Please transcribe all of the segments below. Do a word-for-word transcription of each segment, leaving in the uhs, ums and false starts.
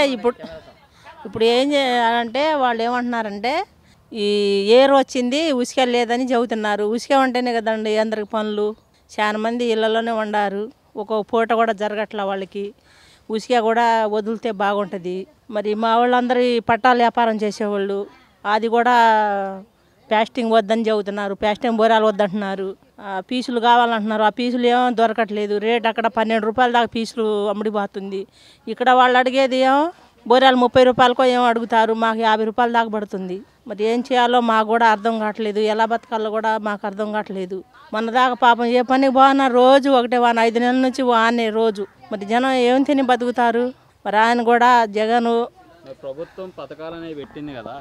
ఇప్పుడు ఇప్పుడు ఏం చేయాలంటే వాళ్ళు ఏమంటున్నారంటే ఈ ఏరు వచ్చింది ఉసుక లేదని చెబుతున్నారు. ఉసుక ఉంటేనే కదండి అందరికి పనులు. చాలా మంది ఇళ్లలోనే వండారు. ఒక పూట కూడా జరగట్లా వాళ్ళకి. ఉసుక కూడా వదిలితే బాగుంటుంది. మరి మా వాళ్ళందరూ పట్టాల వ్యాపారం చేసేవాళ్ళు అది కూడా ప్యాస్టింగ్ వద్దని చెబుతున్నారు. ప్యాస్టింగ్ బోరాలు వద్దంటున్నారు. పీసులు కావాలంటున్నారు. ఆ పీసులు ఏమో దొరకట్లేదు. రేట్ అక్కడ పన్నెండు రూపాయల దాకా పీసులు అమ్ముడిపోతుంది. ఇక్కడ వాళ్ళు అడిగేది ఏమో బోరాలు ముప్పై రూపాయలకో ఏమో అడుగుతారు. మాకు యాభై రూపాయల దాకా పడుతుంది. మరి ఏం చేయాలో మాకు కూడా అర్థం కావట్లేదు. ఎలా బతకాలో కూడా మాకు అర్థం కావట్లేదు. మన దాకా పాపం ఏ పనికి బాగున్నా రోజు ఒకటే వాన ఐదు నెలల నుంచి వానే రోజు. మరి జనం ఏం తిని బతుకుతారు. మరి ఆయన కూడా జగను ప్రభుత్వం పథకాలు అనేవి పెట్టింది కదా.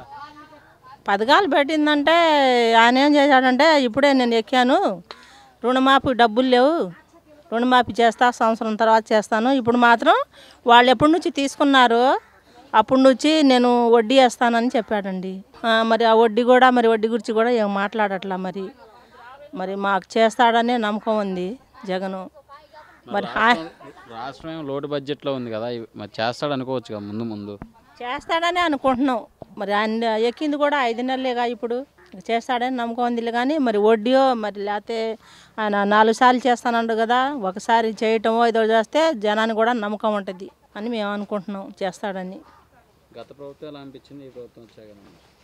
పథకాలు పెట్టిందంటే ఆయన ఏం చేశాడంటే ఇప్పుడే నేను ఎక్కాను రుణమాఫీ డబ్బులు లేవు రుణమాఫీ చేస్తా సంవత్సరం తర్వాత చేస్తాను. ఇప్పుడు మాత్రం వాళ్ళు ఎప్పటి నుంచి తీసుకున్నారో అప్పటి నుంచి నేను వడ్డీ వేస్తానని చెప్పాడండి. మరి ఆ వడ్డీ కూడా మరి వడ్డీ గురించి కూడా ఏం మాట్లాడట్లా. మరి మరి మాకు చేస్తాడనే నమ్మకం ఉంది జగను. మరి రాష్ట్రం లోటు బడ్జెట్లో ఉంది కదా, మరి చేస్తాడు అనుకోవచ్చు కదా. ముందు ముందు చేస్తాడని అనుకుంటున్నాం. మరి ఆయన ఎక్కింది కూడా ఐదు నెలలేగా ఇప్పుడు చేస్తాడని నమ్మకం ఉంది. కానీ మరి వడ్డీయో మరి లేకపోతే ఆయన నాలుగు సార్లు చేస్తానండు కదా, ఒకసారి చేయటమో ఏదో చేస్తే జనానికి కూడా నమ్మకం ఉంటుంది అని మేము అనుకుంటున్నాం చేస్తాడని. గత ప్రభుత్వం ఎలా అనిపించింది, ఈ ప్రభుత్వం వచ్చాక?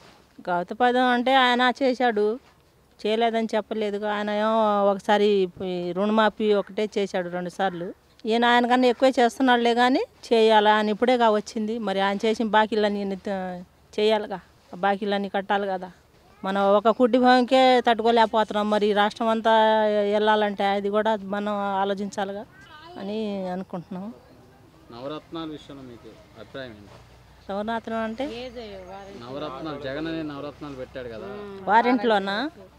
గత పదం అంటే ఆయన చేశాడు, చేయలేదని చెప్పలేదు. ఆయన ఏమో ఒకసారి రుణమాఫీ ఒకటే చేశాడు రెండు సార్లు. ఈయన ఆయన కన్నా ఎక్కువే చేస్తున్నాడులే కానీ చేయాలా అని ఇప్పుడేగా వచ్చింది. మరి ఆయన చేసిన బాకీలన్నీ చేయాలిగా, బాకీలన్నీ కట్టాలి కదా. మనం ఒక కుటుంబంకే తట్టుకోలేకపోతున్నాం. మరి రాష్ట్రం అంతా వెళ్ళాలంటే అది కూడా మనం ఆలోచించాలిగా అని అనుకుంటున్నాం. నవరత్నాల విషయంలో మీకు అభిప్రాయం ఏంటి? నవరత్నం అంటే నవరత్నాలు జగన్ అనే నవరత్నాలు పెట్టాడు కదా, వారంటీలోనా?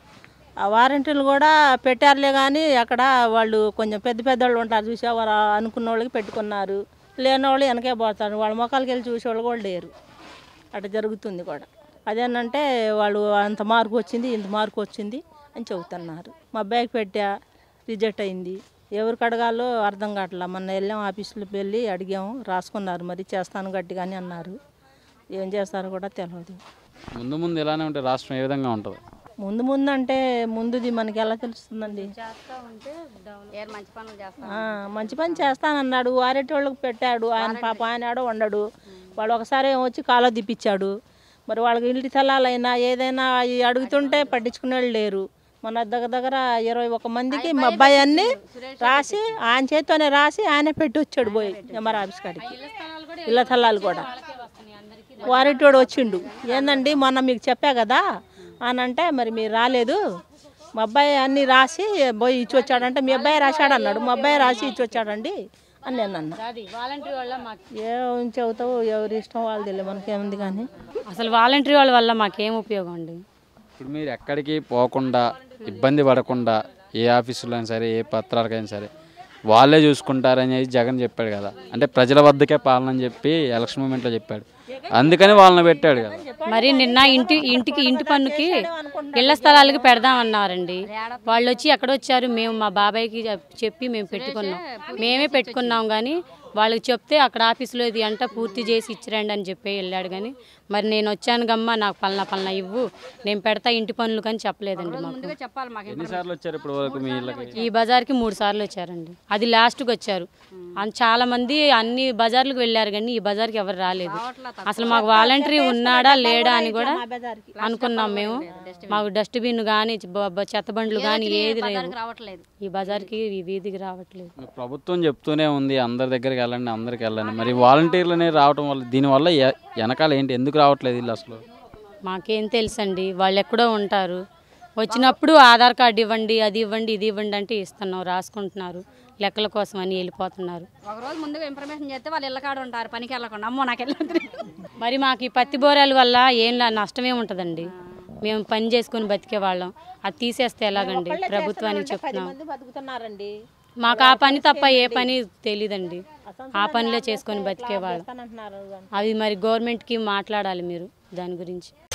ఆ వారంటీలు కూడా పెట్టారులే కానీ అక్కడ వాళ్ళు కొంచెం పెద్ద పెద్ద వాళ్ళు ఉంటారు చూసా, వారు అనుకున్న వాళ్ళకి పెట్టుకున్నారు. లేని వాళ్ళు వెనకే పోతారు. వాళ్ళ మొక్కలకి వెళ్ళి చూసేవాళ్ళు కూడా లేరు. అట్లా జరుగుతుంది కూడా. అదేనంటే వాళ్ళు అంత మార్కు వచ్చింది ఇంత మార్కు వచ్చింది అని చెబుతున్నారు. మా అబ్బాయికి పెట్టా రిజెక్ట్ అయింది. ఎవరికి అడగాలో అర్థం కావట్లా. మొన్న వెళ్ళాం ఆఫీసులోకి వెళ్ళి అడిగాము, రాసుకున్నారు. మరి చేస్తాను గట్టిగానే అన్నారు. ఏం చేస్తారో కూడా తెలియదు. ముందు ముందు ఇలానే ఉంటే రాష్ట్రం ఏ విధంగా ఉంటుంది? ముందు ముందు అంటే ముందుది మనకి ఎలా తెలుస్తుందండి? మంచి పని చేస్తానన్నాడు. వారెట్టి వాళ్ళకి పెట్టాడు. ఆయన పాప ఆయన ఆడో ఉండడు. వాడు ఒకసారి వచ్చి కాలో దిప్పించాడు. మరి వాళ్ళకి ఇంటి స్థలాలైనా ఏదైనా అడుగుతుంటే పట్టించుకునే వాళ్ళు లేరు. మన దగ్గర దగ్గర ఇరవై ఒక మందికి మా అబ్బాయి అన్ని రాసి ఆయన చేతితోనే రాసి ఆయనే పెట్టి వచ్చాడు పోయి ఎంఆర్ ఆఫీస్ కాడికి. ఇళ్ళ స్థలాలు కూడా వారెట్టోడు వచ్చిండు. ఏందండి మొన్న మీకు చెప్పా కదా అని అంటే మరి మీరు రాలేదు, మా అబ్బాయి అన్నీ రాసి పోయి ఇచ్చి వచ్చాడంటే మీ అబ్బాయి రాశాడు అన్నాడు. మా అబ్బాయి రాసి ఇచ్చి వచ్చాడండి అని నేను అన్నా. ఏం చెబుతావు, ఎవరి ఇష్టం వాళ్ళు తెలియదు, మనకేముంది. కానీ అసలు వాలంటరీ వాళ్ళ వల్ల మాకేం ఉపయోగం అండి? ఇప్పుడు మీరు ఎక్కడికి పోకుండా ఇబ్బంది పడకుండా ఏ ఆఫీసులో అయినా సరే ఏ పత్రాలకైనా సరే వాళ్ళే చూసుకుంటారని జగన్ చెప్పాడు కదా. అంటే ప్రజల వద్దకే పాలన అని చెప్పి ఎలక్షన్ మూమెంట్లో చెప్పాడు. అందుకని వాళ్ళని పెట్టాడు కదా. మరి నిన్న ఇంటి ఇంటికి ఇంటి పన్నుకి ఇళ్ల స్థలాలకి పెడదామన్నారండి. వాళ్ళు వచ్చి ఎక్కడొచ్చారు, మేము మా బాబాయ్కి చెప్పి మేము పెట్టుకున్నాం, మేమే పెట్టుకున్నాం. కానీ వాళ్ళకి చెప్తే అక్కడ ఆఫీసులో ఇది అంట పూర్తి చేసి ఇచ్చిరండి అని చెప్పి వెళ్ళాడు. కానీ మరి నేను వచ్చాను గమ్మ నాకు పలానా పలానా ఇవ్వు నేను పెడతా ఇంటి పనులు కానీ చెప్పలేదండి. ఈ బజార్కి మూడు సార్లు వచ్చారండి. అది లాస్ట్కి వచ్చారు. చాలా మంది అన్ని బజార్లకు వెళ్ళారు కానీ ఈ బజార్కి ఎవరు రాలేదు. అసలు మాకు వాలంటరీ ఉన్నాడా లేడా అని కూడా అనుకున్నాం మేము. మాకు డస్ట్బిన్ కానీ చెత్త బండ్లు కానీ ఏది లేదు. ఈ బజార్కి ఈ వీధికి రావట్లేదు. ప్రభుత్వం చెప్తూనే ఉంది అందరి దగ్గరికి వెళ్ళండి అందరికి వెళ్ళండి. మరి వాలంటీర్లనే రావటం వల్ల దీనివల్ల వెనకాల ఏంటి, ఎందుకు రావట్లేదు వీళ్ళు అసలు? మాకేం తెలుసండి, వాళ్ళు ఎక్కడో ఉంటారు. వచ్చినప్పుడు ఆధార్ కార్డు ఇవ్వండి అది ఇవ్వండి ఇది ఇవ్వండి అంటే ఇస్తున్నాం, రాసుకుంటున్నారు. లెక్కల కోసం అని వెళ్ళిపోతున్నారు. ఒకరోజు ముందుగా ఇన్ఫర్మేషన్ చేస్తే వాళ్ళు ఇళ్ళ కాడ ఉంటారు, పనికి వెళ్ళకుండా. అమ్మో నాకు వెళ్ళదు. మరి మాకు ఈ పత్తి బోరాల వల్ల ఏం నష్టమే ఉంటుందండి. మేము పని చేసుకుని బతికే వాళ్ళం, అది తీసేస్తే ఎలాగండి? ప్రభుత్వానికి చెప్తున్నాం. మాకు ఆ పని తప్ప ఏ పని తెలీదండి. ఆ పనిలో చేసుకొని బతికేవాళ్ళం. అవి మరి గవర్నమెంట్కి మాట్లాడాలి మీరు దాని గురించి.